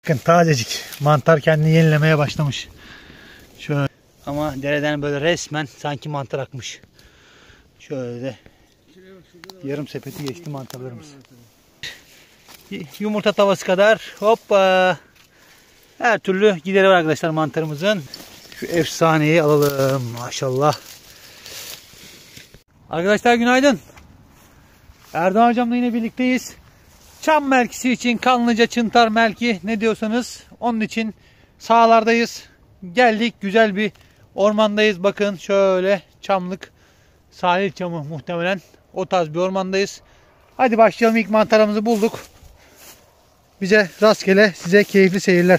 Bakın tazecik mantar kendini yenilemeye başlamış. Şöyle ama dereden böyle resmen sanki mantar akmış. Şöyle yarım sepeti geçti mantarlarımız. Yumurta tavası kadar hoppa. Her türlü gideri var arkadaşlar mantarımızın. Şu efsaneyi alalım maşallah. Arkadaşlar günaydın. Erdoğan hocamla yine birlikteyiz. Çam melkisi için Kanlıca Çıntar melki ne diyorsanız onun için sahalardayız. Geldik, güzel bir ormandayız. Bakın şöyle çamlık, sahil çamı muhtemelen o tarz bir ormandayız. Hadi başlayalım, ilk mantarımızı bulduk. Bize rastgele, size keyifli seyirler.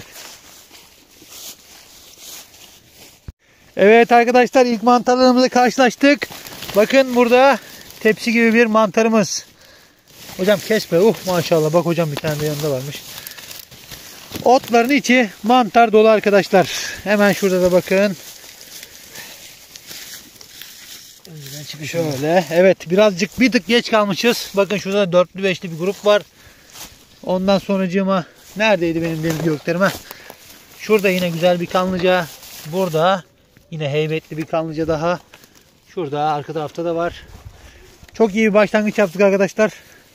Evet arkadaşlar, ilk mantarlarımızla karşılaştık. Bakın burada tepsi gibi bir mantarımız. Hocam kesme. Maşallah. Bak hocam bir tane de yanında varmış. Otların içi mantar dolu arkadaşlar. Hemen şurada da bakın. Şöyle. Evet, birazcık bir tık geç kalmışız. Bakın şurada dörtlü beşli bir grup var. Ondan sonracığıma neredeydi benim deniz göklerim? Şurada yine güzel bir kanlıca. Burada yine heybetli bir kanlıca daha. Şurada arka tarafta da var. Çok iyi bir başlangıç yaptık arkadaşlar.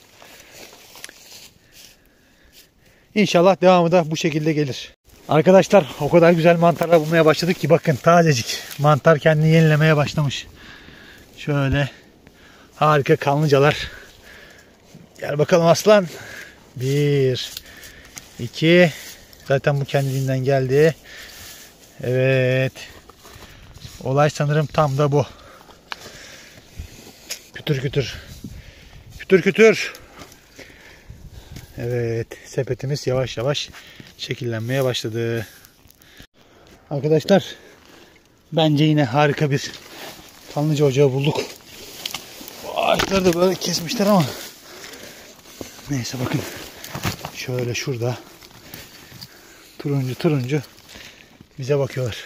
İnşallah devamı da bu şekilde gelir. Arkadaşlar o kadar güzel mantarlar bulmaya başladık ki bakın tazecik. Mantar kendini yenilemeye başlamış. Şöyle harika kanlıcalar. Gel bakalım aslan. 1, 2. Zaten bu kendiliğinden geldi. Evet. Olay sanırım tam da bu. Kütür kütür. Kütür kütür. Evet, sepetimiz yavaş yavaş şekillenmeye başladı. Arkadaşlar bence yine harika bir kanlıca ocağı bulduk. Bu ağaçları da böyle kesmişler ama neyse, bakın şöyle şurada turuncu turuncu bize bakıyorlar.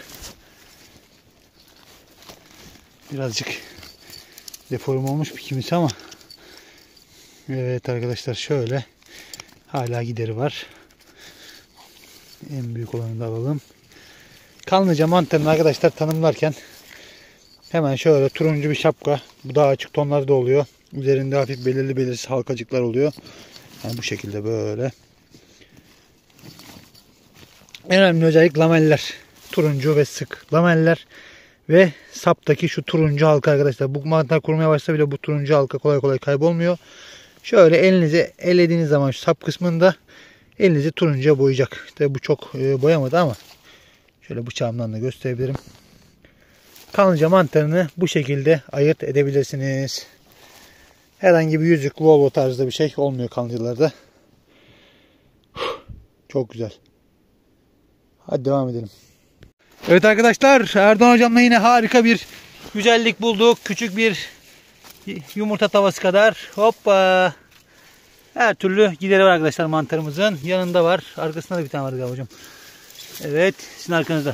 Birazcık deform olmuş bir kimisi ama evet arkadaşlar, şöyle hala gideri var. En büyük olanı da alalım. Kanlıca mantarını arkadaşlar tanımlarken hemen şöyle turuncu bir şapka. Bu daha açık tonlarda oluyor. Üzerinde hafif belirli belirsiz halkacıklar oluyor. Yani bu şekilde böyle. En önemli özellik lameller. Turuncu ve sık lameller. Ve saptaki şu turuncu halka arkadaşlar. Bu mantar kurumaya başlasa bile bu turuncu halka kolay kolay kaybolmuyor. Şöyle elinize ellediğiniz zaman şu sap kısmında elinizi turuncuya boyayacak. İşte bu çok boyamadı ama şöyle bıçağımdan da gösterebilirim. Kanlıca mantarını bu şekilde ayırt edebilirsiniz. Herhangi bir yüzük, Volvo tarzda bir şey olmuyor kanlıcalarda. Çok güzel. Hadi devam edelim. Evet arkadaşlar, Erdoğan hocamla yine harika bir güzellik bulduk. Küçük bir yumurta tavası kadar. Hoppa. Her türlü gideri var arkadaşlar mantarımızın. Yanında var. Arkasında da bir tane var galiba hocam. Evet. Sizin arkanızda.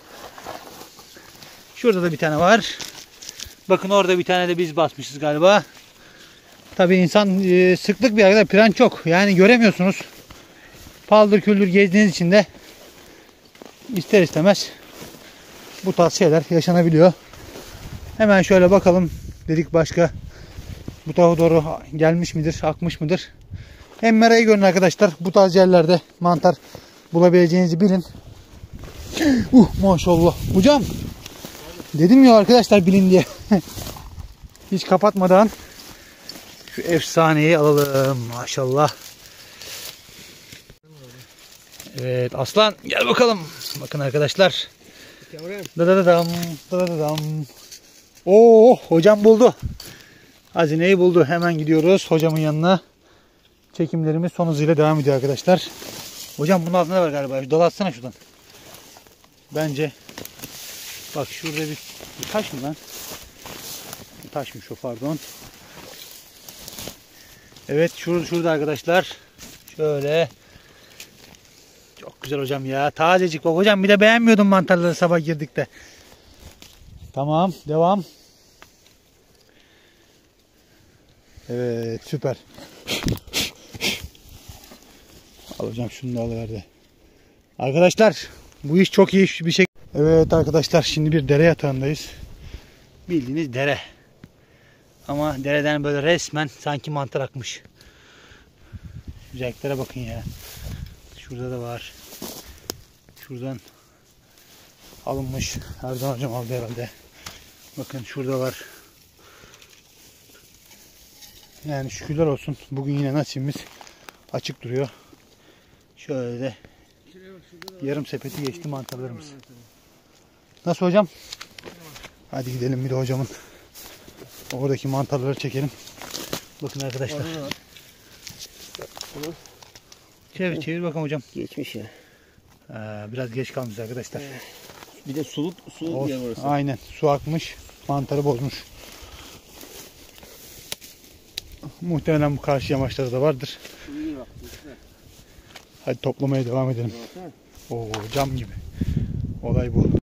Şurada da bir tane var. Bakın orada bir tane de biz basmışız galiba. Tabii insan sıklık bir arkadaşlar. Plan çok. Yani göremiyorsunuz. Paldır küldür gezdiğiniz için de ister istemez bu tarz şeyler yaşanabiliyor. Hemen şöyle bakalım. Dedik başka bu tarafa doğru gelmiş midir, akmış mıdır? Hem merayı görün arkadaşlar. Bu tarz yerlerde mantar bulabileceğinizi bilin. Maşallah. Hocam dedim ya arkadaşlar, bilin diye. Hiç kapatmadan şu efsaneyi alalım. Maşallah. Evet aslan, gel bakalım. Bakın arkadaşlar. Hocam buldu. Hazineyi buldu. Hemen gidiyoruz hocamın yanına. Çekimlerimiz son hızıyla devam ediyor arkadaşlar. Hocam bunun altında var galiba. Dolatsana şuradan. Bence. Bak şurada bir taş mı lan? Taşmış o, pardon. Evet şurada arkadaşlar. Şöyle. Çok güzel hocam ya. Tazecik bak hocam. Bir de beğenmiyordum mantarları sabah girdik de. Tamam. Devam. Evet süper. Al hocam şunu da alıverdi. Arkadaşlar bu iş çok iyi bir şey. Evet arkadaşlar, şimdi bir dere yatağındayız. Bildiğiniz dere. Ama dereden böyle resmen sanki mantar akmış. Güzelliklere bakın ya. Şurada da var. Şuradan alınmış. Erdoğan hocam aldı herhalde. Bakın şurada var. Yani şükürler olsun. Bugün yine nasibimiz açık duruyor. Şöyle de yarım sepeti geçti mantarlarımız. Nasıl hocam? Hadi gidelim bir de hocamın oradaki mantarları çekelim. Bakın arkadaşlar. Çevir çevir bakalım hocam. Geçmiş ya. Biraz geç kalmış arkadaşlar. Bir de suluk su yer orası. Aynen, su akmış, mantarı bozmuş. Muhtemelen bu karşı yamaçlarda da vardır. Hadi toplamaya devam edelim. Oo, cam gibi. Olay bu.